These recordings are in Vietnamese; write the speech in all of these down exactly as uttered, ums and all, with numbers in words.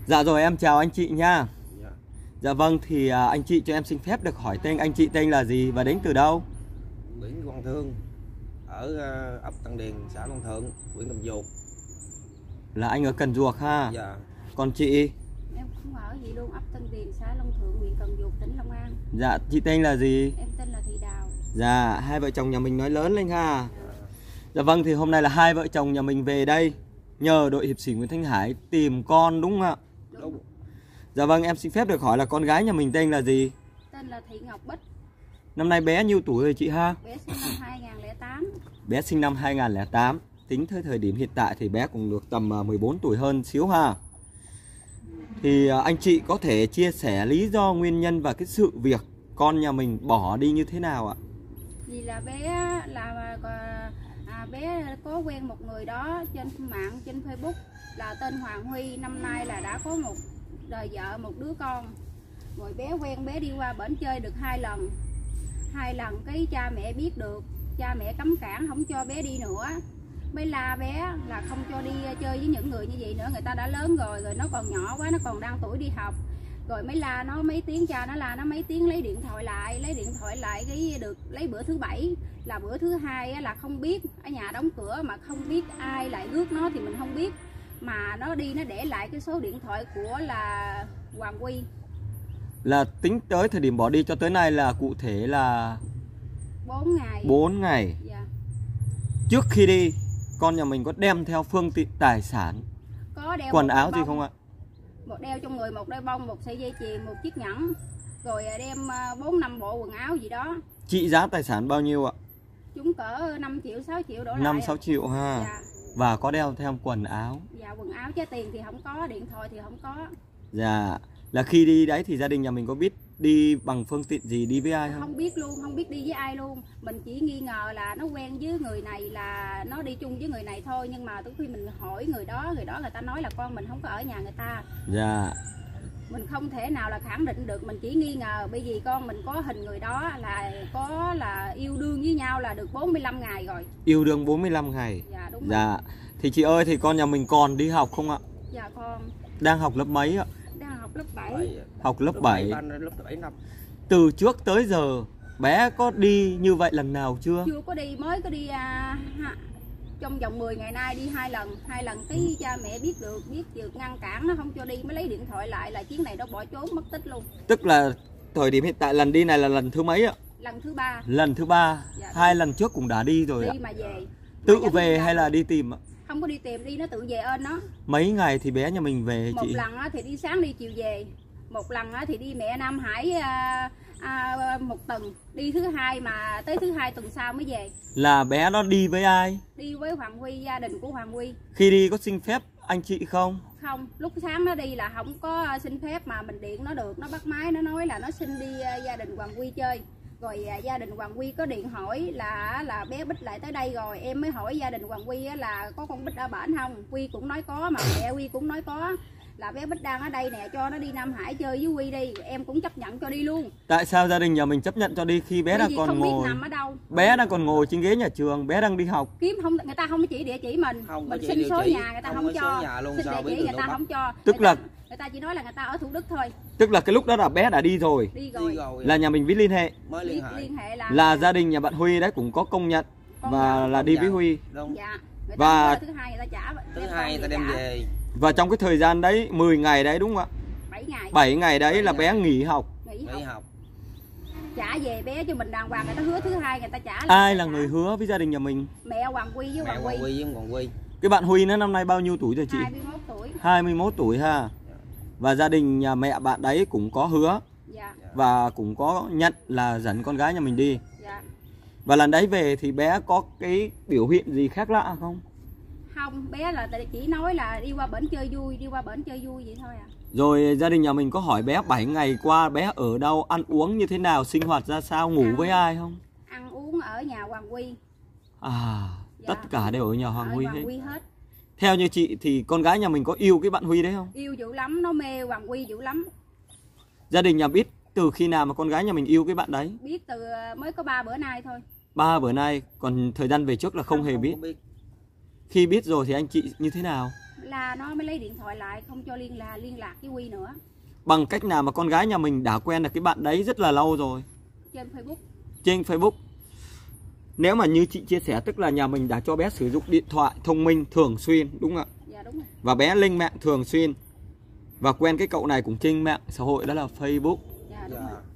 Dạ rồi, em chào anh chị nha. Dạ. Dạ vâng, thì à, anh chị cho em xin phép được hỏi tên anh chị tên là gì và đến từ đâu? Nguyễn Quang Thương ở uh, ấp Tân Điền, xã Long Thượng, huyện Cần Duộc. Là anh ở Cần Duộc ha. Dạ. Còn chị? Em không ở gì luôn, ấp Tân Điền, xã Long Thượng, huyện Cần Duộc, tỉnh Long An. Dạ, chị tên là gì? Em tên là Thị Đào. Dạ, hai vợ chồng nhà mình nói lớn lên ha. Dạ vâng, thì hôm nay là hai vợ chồng nhà mình về đây nhờ đội hiệp sĩ Nguyễn Thanh Hải tìm con đúng không ạ? Đúng. Dạ vâng, em xin phép được hỏi là con gái nhà mình tên là gì? Tên là Thị Ngọc Bích. Năm nay bé nhiêu tuổi rồi chị ha? Bé sinh năm hai nghìn không trăm lẻ tám. Bé sinh năm hai nghìn không trăm lẻ tám. Tính tới thời điểm hiện tại thì bé cũng được tầm mười bốn tuổi hơn xíu ha. Thì anh chị có thể chia sẻ lý do, nguyên nhân và cái sự việc con nhà mình bỏ đi như thế nào ạ? Vì là bé là à, bé có quen một người đó trên mạng, trên Facebook là tên Hoàng Huy. Năm nay là đã có một đời vợ, một đứa con. Rồi bé quen, bé đi qua bển chơi được hai lần. Hai lần cái cha mẹ biết được, cha mẹ cấm cản không cho bé đi nữa. Mới la bé là không cho đi chơi với những người như vậy nữa, người ta đã lớn rồi, rồi nó còn nhỏ quá, nó còn đang tuổi đi học. Rồi mới la nó mấy tiếng, cha nó la nó mấy tiếng, lấy điện thoại lại, lấy điện thoại lại cái được lấy bữa thứ bảy, là bữa thứ hai là không biết, ở nhà đóng cửa mà không biết ai lại rước nó thì mình không biết. Mà nó đi nó để lại cái số điện thoại của là Hoàng Huy. Là tính tới thời điểm bỏ đi cho tới nay là cụ thể là bốn ngày. bốn ngày. Dạ. Trước khi đi, con nhà mình có đem theo phương tiện tài sản, Có đeo quần áo gì không ạ? Một đeo trong người một đôi bông, một sợi dây chuyền, một chiếc nhẫn, rồi đem bốn năm bộ quần áo gì đó. Trị giá tài sản bao nhiêu ạ? Chúng cỡ năm triệu sáu triệu đổ lại. năm sáu triệu ha. Dạ. Và có đeo theo quần áo. Dạ, quần áo chứ tiền thì không có, điện thoại thì không có. Dạ. Là khi đi đấy thì gia đình nhà mình có biết đi bằng phương tiện gì, đi với ai không? Không biết luôn, không biết đi với ai luôn. Mình chỉ nghi ngờ là nó quen với người này, là nó đi chung với người này thôi. Nhưng mà tới khi mình hỏi người đó, người đó người ta nói là con mình không có ở nhà người ta. Dạ. Mình không thể nào là khẳng định được, mình chỉ nghi ngờ. Bởi vì con mình có hình người đó là có là yêu đương với nhau là được bốn mươi lăm ngày rồi. Yêu đương bốn mươi lăm ngày. Dạ đúng. Dạ. Rồi. Thì chị ơi, thì con nhà mình còn đi học không ạ? Dạ con đang học lớp mấy ạ? Đang học lớp bảy. bảy. Học lớp bảy. Lớp bảy năm. Từ trước tới giờ bé có đi như vậy lần nào chưa? Chưa có đi, mới có đi à, ha, trong vòng mười ngày nay đi hai lần. Hai lần cái cha mẹ biết được, biết được ngăn cản nó không cho đi, mới lấy điện thoại lại là chuyến này nó bỏ trốn mất tích luôn. Tức là thời điểm hiện tại lần đi này là lần thứ mấy ạ? Lần thứ ba. Lần thứ ba. Dạ, hai lần trước cũng đã đi rồi đi ạ. mà về. Tự mà về hay là đi tìm ạ? Không có đi tìm, đi nó tự về ơn nó. Mấy ngày thì bé nhà mình về Một chị? lần thì đi sáng đi chiều về. Một lần thì đi mẹ Nam Hải à, à, một tuần. Đi thứ hai mà tới thứ hai tuần sau mới về. Là bé nó đi với ai? Đi với Hoàng Huy, gia đình của Hoàng Huy. Khi đi có xin phép anh chị không? Không, lúc sáng nó đi là không có xin phép, mà mình điện nó được, nó bắt máy nó nói là nó xin đi gia đình Hoàng Huy chơi. Rồi gia đình Hoàng Huy có điện hỏi là là bé Bích lại tới đây rồi. Em mới hỏi gia đình Hoàng Huy là có con Bích ở bển không? Huy cũng nói có, mà mẹ Huy cũng nói có. Là bé Bích đang ở đây nè, cho nó đi Nam Hải chơi với Huy đi. Em cũng chấp nhận cho đi luôn. Tại sao gia đình nhà mình chấp nhận cho đi khi bé đang còn không ngồi? Biết nằm ở đâu. Bé đang còn ngồi trên ghế nhà trường, bé đang đi học. Kiếm không, người ta không có chỉ địa chỉ mình. Không mình có xin số chỉ. nhà người ta không, Không có cho. số nhà luôn, xin sao địa biết chỉ được người ta đâu không cho. Tức người là ta, người ta chỉ nói là người ta ở Thủ Đức thôi. Tức là cái lúc đó là bé đã đi rồi. Đi rồi. Đi rồi. Là nhà mình biết liên hệ. Mới liên hệ. Liên hệ là Là gia đình nhà bạn Huy đấy cũng có công nhận Con và nhận, là đi với nhận. Huy. Đúng. Dạ. Người Và ta thứ hai người ta trả. Thứ hai người ta đem trả. về. Và trong cái thời gian đấy mười ngày đấy đúng không ạ? bảy ngày. bảy ngày đấy bảy là ngày. bé nghỉ học. Nghỉ Nghỉ học. học. Trả về bé cho mình đàng hoàng, người ta hứa thứ hai người ta trả. Ai là trả. người hứa với gia đình nhà mình? Mẹ Hoàng Huy với Mẹ Hoàng Hoàng Huy. Huy với Hoàng Huy. Cái bạn Huy nó năm nay bao nhiêu tuổi rồi chị? hai mươi mốt tuổi. hai mươi mốt tuổi ha. Và gia đình nhà mẹ bạn đấy cũng có hứa Dạ. và cũng có nhận là dẫn con gái nhà mình đi. Dạ. Và lần đấy về thì bé có cái biểu hiện gì khác lạ không? Không, bé là chỉ nói là đi qua bển chơi vui, đi qua bển chơi vui vậy thôi à. Rồi gia đình nhà mình có hỏi bé bảy ngày qua bé ở đâu, ăn uống như thế nào, sinh hoạt ra sao, ngủ Ăn. với ai không? Ăn uống ở nhà Hoàng Huy. À, Dạ. tất cả đều ở nhà Hoàng ở Huy Hoàng hết. Huy hết. Theo như chị thì con gái nhà mình có yêu cái bạn Huy đấy không? Yêu dữ lắm, nó mê Hoàng Huy dữ lắm. Gia đình nhà biết từ khi nào mà con gái nhà mình yêu cái bạn đấy? Biết từ mới có ba bữa nay thôi. Ba bữa nay, còn thời gian về trước là không, Không hề không biết. biết. Khi biết rồi thì anh chị như thế nào? là nó mới lấy điện thoại lại, không cho liên là liên lạc với Huy nữa. Bằng cách nào mà con gái nhà mình đã quen được cái bạn đấy rất là lâu rồi? Trên Facebook. Trên Facebook. Nếu mà như chị chia sẻ, tức là nhà mình đã cho bé sử dụng điện thoại thông minh thường xuyên, đúng không ạ? Dạ đúng rồi. Và bé lên mạng thường xuyên. Và quen cái cậu này cũng trên mạng xã hội, đó là Facebook. Dạ đúng Dạ. rồi.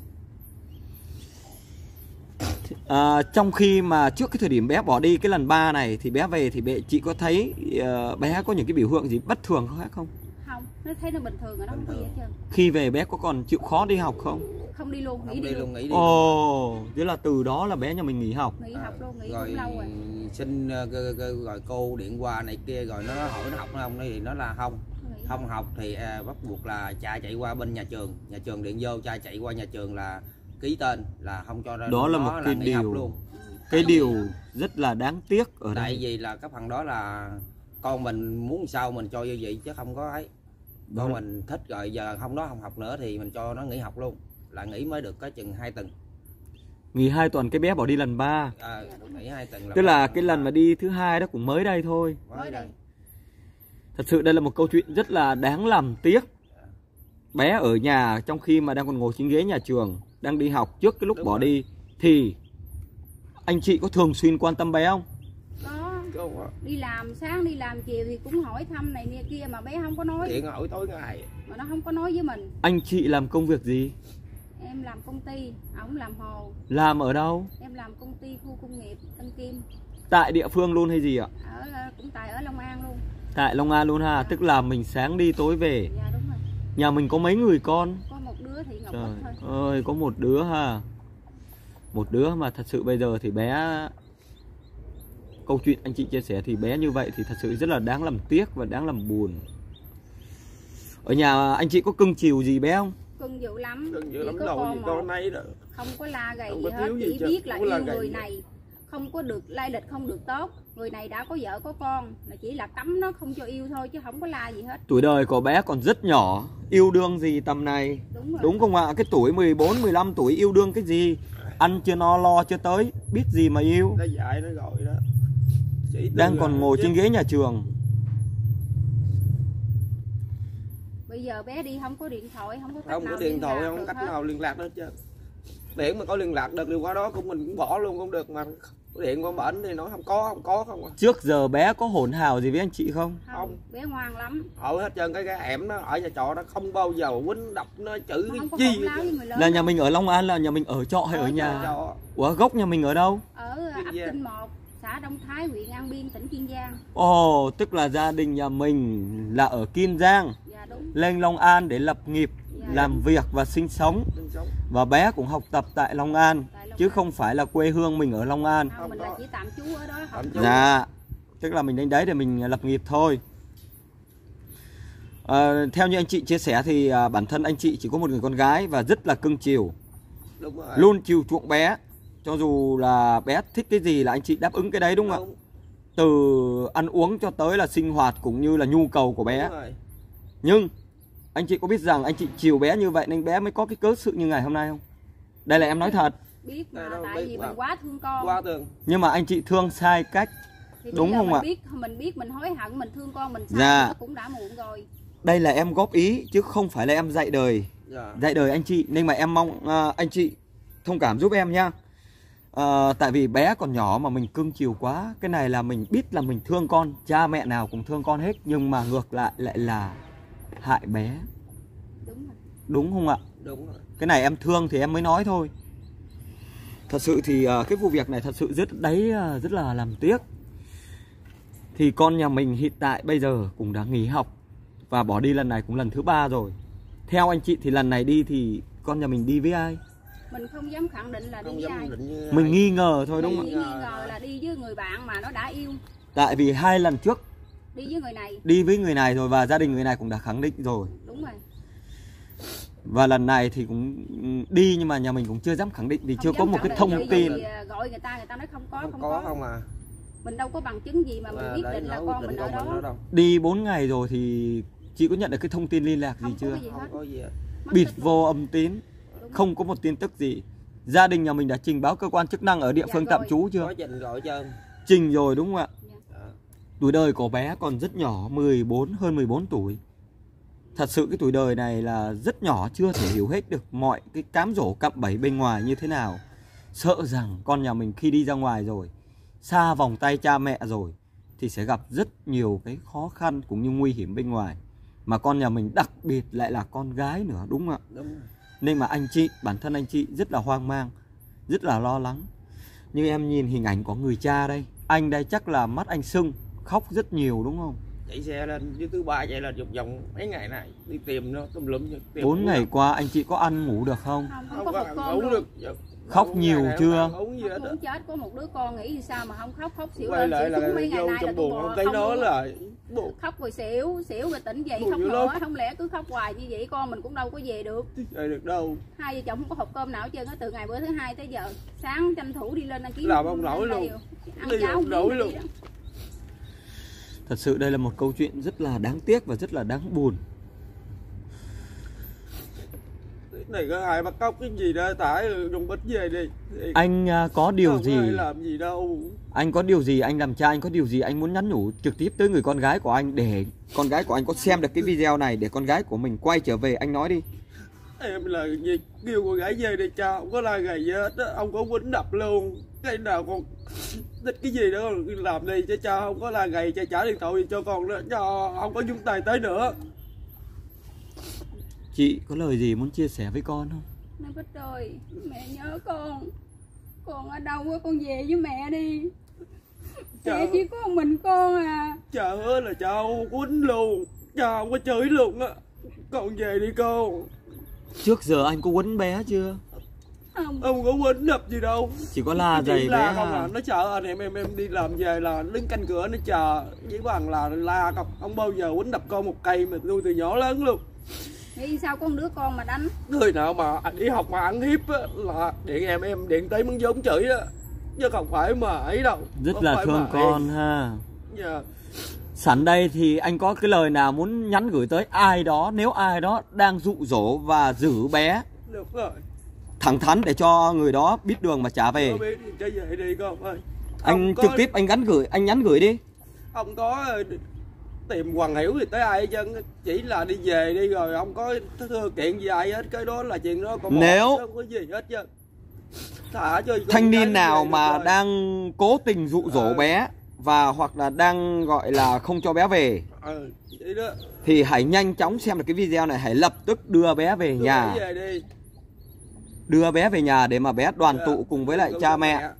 À, trong khi mà trước cái thời điểm bé bỏ đi cái lần ba này thì bé về thì bé, chị có thấy uh, bé có những cái biểu hiện gì bất thường khác không? Không, nó thấy nó bình thường rồi, nó Bình không có gì hết thường. trơn. Khi về bé có còn chịu khó đi học không? Không đi luôn, nghỉ Không đi, đi luôn. luôn, nghỉ đi. Ồ, thế là từ đó là bé nhà mình nghỉ học. Nghỉ học luôn, nghỉ rồi cũng lâu rồi. xin uh, gọi cô điện qua này kia, rồi nó hỏi nó học nó không, thì nó là không. Nghỉ Không học thì uh, bắt buộc là cha chạy qua bên nhà trường, nhà trường điện vô, cha chạy qua nhà trường là ký tên là không cho ra. Đó là một cái nghỉ học điều luôn. Cái điều rất là đáng tiếc ở Tại đây. vì là cái phần đó là con mình muốn sao mình cho như vậy chứ không có ấy. Con Đó. mình thích rồi giờ không đó không học nữa thì mình cho nó nghỉ học luôn, là nghỉ mới được có chừng hai tuần. Nghỉ hai tuần cái bé bỏ đi lần ba. À, nghỉ hai tuần. Tức là cái lần mà đi thứ hai đó cũng mới đây thôi. mới đây. Thật sự đây là một câu chuyện rất là đáng làm tiếc. Bé ở nhà trong khi mà đang còn ngồi trên ghế nhà trường, đang đi học trước cái lúc Đúng bỏ rồi. đi, thì anh chị có thường xuyên quan tâm bé không? Có. Không á. Đi làm sáng đi làm chiều thì cũng hỏi thăm này nè kia mà bé không có nói. Điện hỏi tối ngày. Mà nó không có nói với mình. Anh chị làm công việc gì? Em làm công ty, ổng làm hồ. Làm ở đâu? Em làm công ty khu công nghiệp Tân Kim. Tại địa phương luôn hay gì ạ? Ở cũng tại ở Long An luôn. Tại Long An luôn ha. Tức là mình sáng đi tối về. Dạ đúng rồi. Nhà mình có mấy người con? Có một đứa thì Ngọc Trời Bích thôi. ơi, có một đứa ha. Một đứa mà thật sự bây giờ thì bé, câu chuyện anh chị chia sẻ thì bé như vậy thì thật sự rất là đáng làm tiếc và đáng làm buồn. Ở nhà anh chị có cưng chiều gì bé không? Cưng dữ lắm. Đừng dữ Chỉ lắm có đâu con gì một. con nấy đó. Không có la gầy Không gì có hết, thiếu gì chỉ chứ, biết là không có la yêu gầy người gì. này không có được lai lịch, không được tốt. Người này đã có vợ có con, là chỉ là cấm nó không cho yêu thôi chứ không có la gì hết. Tuổi đời của bé còn rất nhỏ, yêu đương gì tầm này? Đúng rồi. Đúng không ạ? Cái tuổi mười bốn, mười lăm tuổi yêu đương cái gì? Ăn chưa no lo chưa tới, biết gì mà yêu. Nó dạy nó gọi đó. Chỉ Đang từ còn là ngồi chứ. trên ghế nhà trường. Bây giờ bé đi không có điện thoại, không có cách Không nào có điện liên thoại, lạc không được cách hết. nào liên lạc được chứ. Điện mà có liên lạc được thì qua đó cũng mình cũng bỏ luôn cũng được, mà điện qua bển thì nói không có, không có không à. Trước giờ bé có hỗn hào gì với anh chị không? Không, Không. bé ngoan lắm. Ở hết trơn cái cái ẻm nó ở nhà trọ nó không bao giờ quýnh đập nó chửi Nó cái không có chi hỗn láo với người lớn. Là nhà mình ở Long An, là nhà mình ở trọ hay ở Ở nhà? trọ. Ủa, gốc nhà mình ở đâu? Ở Kiên ấp Giang. Kinh một, xã Đông Thái, huyện An Biên, tỉnh Kiên Giang. Ồ, tức là gia đình nhà mình là ở Kiên Giang, Dạ đúng. lên Long An để lập nghiệp, Dạ, làm đúng. việc và sinh sống. Sinh sống. Và bé cũng học tập tại Long An, Tại Long chứ An. không phải là quê hương mình ở Long An. Không, mình Không là có. chỉ tạm trú ở đó. Không. Tạm trú. Dạ, tức là mình đến đấy để mình lập nghiệp thôi. À, theo như anh chị chia sẻ thì à, bản thân anh chị chỉ có một người con gái và rất là cưng chiều, Đúng rồi. luôn chiều chuộng bé. Cho dù là bé thích cái gì là anh chị đáp ứng cái đấy, đúng không ạ? Đúng. Từ ăn uống cho tới là sinh hoạt cũng như là nhu cầu của bé. Đúng rồi. Nhưng anh chị có biết rằng anh chị chiều bé như vậy nên bé mới có cái cớ sự như ngày hôm nay không? Đây là em nói thật. Biết mà, Đây đâu, tại biết vì mà. mình quá thương con. Qua tường. Nhưng mà anh chị thương sai cách. Thì Đúng bây giờ không mình ạ? Biết, mình biết mình hối hận, mình thương con mình sai, Dạ. nó cũng đã muộn rồi. Đây là em góp ý chứ không phải là em dạy đời. Dạ. Dạy đời anh chị. Nên mà em mong à, anh chị thông cảm giúp em nha. À, tại vì bé còn nhỏ mà mình cưng chiều quá. Cái này là mình biết là mình thương con. Cha mẹ nào cũng thương con hết. Nhưng mà ngược lại lại là hại bé. Đúng rồi. Đúng không ạ? Đúng rồi. Cái này em thương thì em mới nói thôi. Thật sự thì à, cái vụ việc này thật sự rất đấy à, rất là làm tiếc. Thì con nhà mình hiện tại bây giờ cũng đã nghỉ học và bỏ đi lần này cũng lần thứ ba rồi. Theo anh chị thì lần này đi thì con nhà mình đi với ai? Mình không dám khẳng định là đi Không với dám ai. định như Mình ai. nghi ngờ thôi đúng Mình không chỉ ạ? nghi ngờ là đi với người bạn mà nó đã yêu. Tại vì hai lần trước Đi với người này. đi với người này rồi và gia đình người này cũng đã khẳng định rồi. Đúng rồi. Và lần này thì cũng đi nhưng mà nhà mình cũng chưa dám khẳng định vì Không chưa có dám một khẳng cái định thông bởi tin. vì, à, gọi người ta, người ta nói không có, Không, không, có có. không à. Mình đâu có bằng chứng gì mà mình Mà quyết đây định là nói con quyết mình định ở con mình ở đó. đâu. Đi bốn ngày rồi thì chị có nhận được cái thông tin liên lạc gì Không có chưa? cái gì hết. Không có gì hết. Mất Bịt tích luôn. vô âm tín, Đúng. không có một tin tức gì. Gia đình nhà mình đã trình báo cơ quan chức năng ở địa Dạ phương rồi. tạm trú chưa? Có trình gọi trơn. Trình rồi đúng không ạ? Dạ. Tuổi đời của bé còn rất nhỏ, mười bốn, hơn mười bốn tuổi. Thật sự cái tuổi đời này là rất nhỏ, chưa thể hiểu hết được mọi cái cám dỗ cạm bẫy bên ngoài như thế nào. Sợ rằng con nhà mình khi đi ra ngoài rồi, xa vòng tay cha mẹ rồi, thì sẽ gặp rất nhiều cái khó khăn cũng như nguy hiểm bên ngoài. Mà con nhà mình đặc biệt lại là con gái nữa, đúng không ạ? Đúng. Nên mà anh chị, bản thân anh chị rất là hoang mang, rất là lo lắng. Như em nhìn hình ảnh của người cha đây, anh đây chắc là mắt anh sưng, khóc rất nhiều đúng không? Chạy xe lên với thứ ba chạy lên vòng vòng mấy ngày này đi tìm nó tùm lum. Bốn ngày qua anh chị có ăn ngủ được không? Không, không không có có ăn một ngủ con được. được. Khóc nhiều chưa? Uống gì hết Muốn chết, có một đứa con nghĩ thì sao mà không khóc, khóc xỉu quay lên lại xỉu là xuống mấy ngày vô nay là trong tôi buồn bò không thấy không nó luôn. là buồn. Khóc rồi xỉu, xỉu rồi tỉnh dậy Buồn khóc dữ nữa, lắm. không lẽ cứ khóc hoài như vậy con mình cũng đâu có về được. Về được đâu. Hai vợ chồng không có hộp cơm nào hết trơn á, từ ngày bữa thứ hai tới giờ. Sáng tranh thủ đi lên đăng ký làm không nổi luôn. Ăn Đi cháo không nổi luôn. Thật sự đây là một câu chuyện rất là đáng tiếc và rất là đáng buồn. Này có ai bắt cóc cái gì đó tải dùng bích về đi. Anh có điều không gì ai làm gì đâu. Anh có điều gì, anh làm cha anh có điều gì anh muốn nhắn nhủ trực tiếp tới người con gái của anh, để con gái của anh có xem được cái video này, để con gái của mình quay trở về, anh nói đi. Em là gì kêu con gái về đi cha, không có la gầy gì hết á, ông có quýnh đập luôn. Cái nào con thích cái gì đó làm đi cho cha, không có la gầy, cha trả điện thoại cho con đó, cho không có nhúng tay tới nữa. Chị có lời gì muốn chia sẻ với con không? Nói Bích ơi, mẹ nhớ con. Con ở đâu á, con về với mẹ đi. Cha, Mẹ chỉ có mình con à. cha hứa là cha không quýnh luôn, cha không có chửi luôn á. Con về đi con. Trước giờ anh có quấn bé chưa? Không. Ông có quýnh đập gì đâu. Chỉ có la giày bé la không à. à. Nó sợ anh em em em đi làm về là đứng canh cửa nó chờ, với bằng là la không, không bao giờ quýnh đập con một cây mà tôi từ nhỏ lớn luôn. Nghĩ sao con đứa con mà đánh. Người nào mà đi học mà ăn hiếp á, là điện em em điện tới muốn giống chửi á, chứ không phải mà ấy đâu. Rất không là thương con em. ha. Yeah. Sẵn đây thì anh có cái lời nào muốn nhắn gửi tới ai đó, nếu ai đó đang dụ dỗ và giữ bé, Được rồi. thẳng thắn để cho người đó biết đường mà trả về. Có biết thì trở về đi con ơi. Anh Ông trực có, tiếp anh gắn gửi, anh nhắn gửi đi. ông có tìm Hoàng Hiểu thì tới ai chứ, chỉ là đi về đi rồi ông có thư kiện gì ai hết, cái đó là chuyện đó con. Nếu không có gì hết chứ. Thả cho thanh niên nào mà đang cố tình dụ dỗ ừ. bé và hoặc là đang gọi là không cho bé về, ừ, vậy đó. thì hãy nhanh chóng xem được cái video này, hãy lập tức đưa bé về Đưa nhà. về đi. Đưa bé về nhà để mà bé đoàn tụ cùng với lại cha mẹ.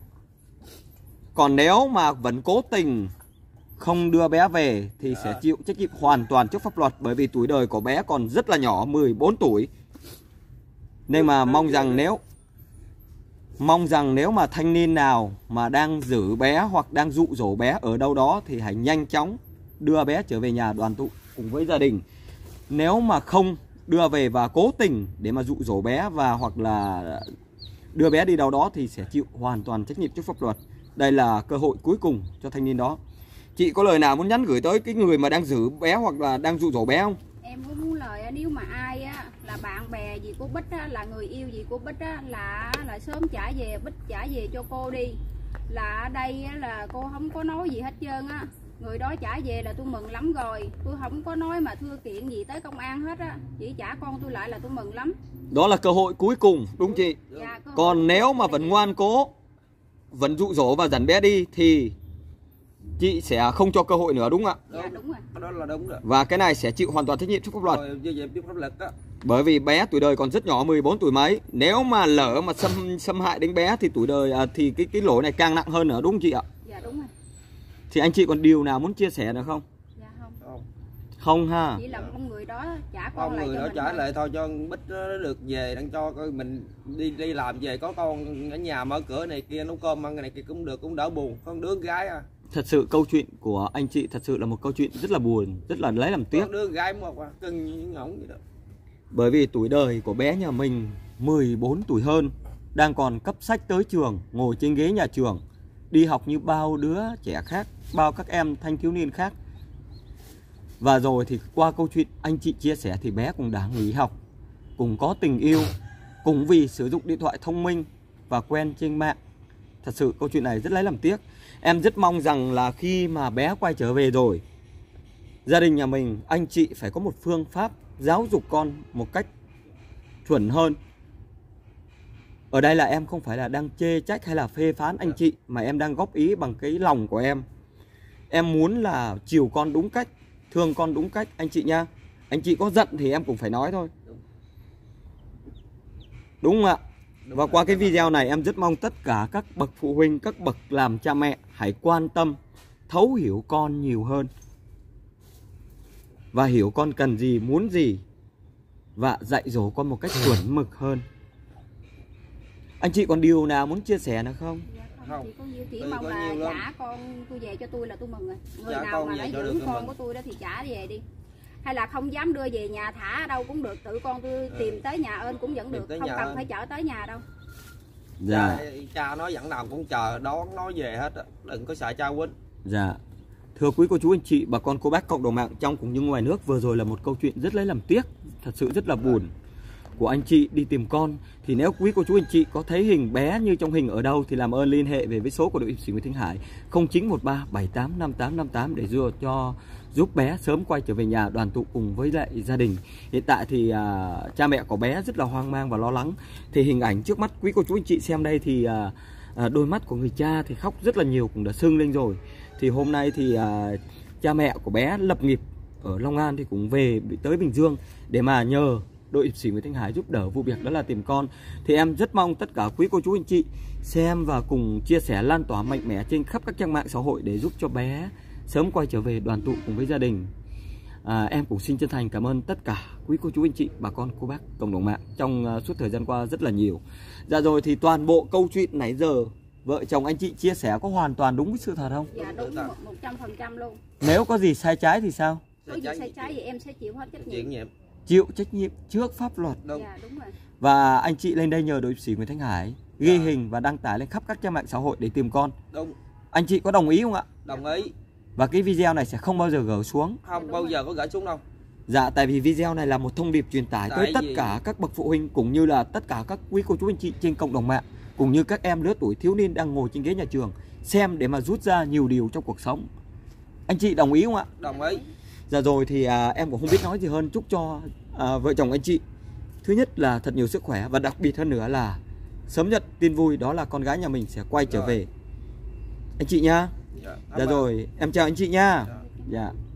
Còn nếu mà vẫn cố tình không đưa bé về thì sẽ chịu trách nhiệm hoàn toàn trước pháp luật, bởi vì tuổi đời của bé còn rất là nhỏ, mười bốn tuổi. Nên mà mong rằng nếu Mong rằng nếu mà thanh niên nào mà đang giữ bé hoặc đang dụ dỗ bé ở đâu đó thì hãy nhanh chóng đưa bé trở về nhà đoàn tụ cùng với gia đình. Nếu mà không đưa về và cố tình để mà dụ dỗ bé và hoặc là đưa bé đi đâu đó thì sẽ chịu hoàn toàn trách nhiệm trước pháp luật. Đây là cơ hội cuối cùng cho thanh niên đó. Chị có lời nào muốn nhắn gửi tới cái người mà đang giữ bé hoặc là đang dụ dỗ bé không? Em cũng muốn lời nếu mà ai á là bạn bè gì của Bích á, là người yêu gì của Bích á, là là sớm trả về, Bích trả về cho cô đi. Là ở đây á, là cô không có nói gì hết trơn á. Người đó trả về là tôi mừng lắm rồi. Tôi không có nói mà thưa kiện gì tới công an hết á. Chỉ trả con tôi lại là tôi mừng lắm. Đó là cơ hội cuối cùng, đúng chị? Dạ, còn nếu mà vẫn ngoan cố, vẫn dụ dỗ và dẫn bé đi thì chị sẽ không cho cơ hội nữa, đúng không ạ? Dạ đúng rồi. Đó là đúng rồi. Và cái này sẽ chịu hoàn toàn trách nhiệm trước pháp luật. Rồi, về trước pháp luật đó. Bởi vì bé tuổi đời còn rất nhỏ, mười bốn tuổi mấy. Nếu mà lỡ mà xâm xâm hại đến bé thì tuổi đời à, thì cái cái lỗi này càng nặng hơn nữa, đúng không chị ạ? Dạ đúng rồi. Thì anh chị còn điều nào muốn chia sẻ nữa không? Dạ không. Không. Không ha. Chỉ là con người đó trả con Con lại người cho đó mình trả thôi. lại thôi, cho Bích nó được về, đang cho coi mình đi đi làm về có con ở nhà mở cửa này kia nấu cơm ăn này kia cũng được, cũng đỡ buồn. Con đứa con gái à. Thật sự câu chuyện của anh chị thật sự là một câu chuyện rất là buồn, rất là lấy làm tiếc. Con đứa con gái một à, cưng như ngỗng vậy đó. Bởi vì tuổi đời của bé nhà mình mười bốn tuổi hơn, đang còn cấp sách tới trường, ngồi trên ghế nhà trường, đi học như bao đứa trẻ khác, bao các em thanh thiếu niên khác. Và rồi thì qua câu chuyện anh chị chia sẻ thì bé cũng đã nghỉ học, cũng có tình yêu, cũng vì sử dụng điện thoại thông minh và quen trên mạng Thật sự câu chuyện này rất lấy làm tiếc. Em rất mong rằng là khi mà bé quay trở về rồi, gia đình nhà mình, anh chị phải có một phương pháp giáo dục con một cách chuẩn hơn. Ở đây là em không phải là đang chê trách hay là phê phán anh chị, mà em đang góp ý bằng cái lòng của em. Em muốn là chiều con đúng cách, thương con đúng cách anh chị nha. Anh chị có giận thì em cũng phải nói thôi. Đúng không ạ? Và qua cái video này em rất mong tất cả các bậc phụ huynh, các bậc làm cha mẹ hãy quan tâm, thấu hiểu con nhiều hơn. Và hiểu con cần gì, muốn gì, và dạy dỗ con một cách chuẩn mực hơn. Anh chị còn điều nào muốn chia sẻ nữa không? Dạ không, Không. chỉ có nhiêu chỉ Tôi mong có là nhiều lắm. trả con tôi về cho tôi là tôi mừng rồi. Người Dạ, nào con mà về đã cho giữ được thì con mừng. của tôi đó thì trả về đi. Hay là không dám đưa về nhà thả ở đâu cũng được, tự con tôi tìm tới nhà ơn cũng vẫn Tìm được, tới không nhà cần ơn. phải chở tới nhà đâu. Dạ. Cha, cha nó dẫn nào cũng chờ đón nó về hết á, đừng có sợ cha quýnh. Dạ. Thưa quý cô chú anh chị, bà con cô bác cộng đồng mạng trong cũng như ngoài nước, vừa rồi là một câu chuyện rất lấy làm tiếc, thật sự rất là buồn của anh chị đi tìm con. Thì nếu quý cô chú anh chị có thấy hình bé như trong hình ở đâu thì làm ơn liên hệ về với số của đội hiệp sĩ Nguyễn Thanh Hải không chín một ba bảy tám năm tám năm tám để đưa cho giúp bé sớm quay trở về nhà đoàn tụ cùng với lại gia đình. Hiện tại thì à, cha mẹ của bé rất là hoang mang và lo lắng. Thì hình ảnh trước mắt quý cô chú anh chị xem đây thì à, à, đôi mắt của người cha thì khóc rất là nhiều, cũng đã sưng lên rồi. Thì hôm nay thì à, cha mẹ của bé lập nghiệp ở Long An thì cũng về tới Bình Dương để mà nhờ đội hiệp sĩ Nguyễn Thanh Hải giúp đỡ vụ việc đó là tìm con. Thì em rất mong tất cả quý cô chú anh chị xem và cùng chia sẻ lan tỏa mạnh mẽ trên khắp các trang mạng xã hội để giúp cho bé sớm quay trở về đoàn tụ cùng với gia đình. À, em cũng xin chân thành cảm ơn tất cả quý cô chú anh chị, bà con cô bác cộng đồng mạng trong uh, suốt thời gian qua rất là nhiều. Dạ rồi, thì toàn bộ câu chuyện nãy giờ vợ chồng anh chị chia sẻ có hoàn toàn đúng với sự thật không? Dạ đúng một trăm phần trăm luôn. Nếu có gì sai trái thì sao? Có gì sai trái thì em sẽ chịu hết trách nhiệm. Chuyện nhiệm. Chịu trách nhiệm trước pháp luật. Đúng. Dạ đúng rồi. Và anh chị lên đây nhờ đội hiệp sĩ Nguyễn Thanh Hải ghi Dạ. hình và đăng tải lên khắp các trang mạng xã hội để tìm con. Đúng. Anh chị có đồng ý không ạ? Đồng ý. Và cái video này sẽ không bao giờ gỡ xuống. Không bao giờ có gửi xuống đâu. Dạ, tại vì video này là một thông điệp truyền tải tới Tại tất vì- cả các bậc phụ huynh cũng như là tất cả các quý cô chú anh chị trên cộng đồng mạng, cũng như các em lứa tuổi thiếu niên đang ngồi trên ghế nhà trường xem để mà rút ra nhiều điều trong cuộc sống. Anh chị đồng ý không ạ? Đồng ý. Dạ rồi, thì à, em cũng không biết nói gì hơn. Chúc cho à, vợ chồng anh chị thứ nhất là thật nhiều sức khỏe, và đặc biệt hơn nữa là sớm nhất tin vui đó là con gái nhà mình sẽ quay trở Rồi. về anh chị nha. Dạ, Dạ rồi, em chào anh chị nha. Dạ. Dạ.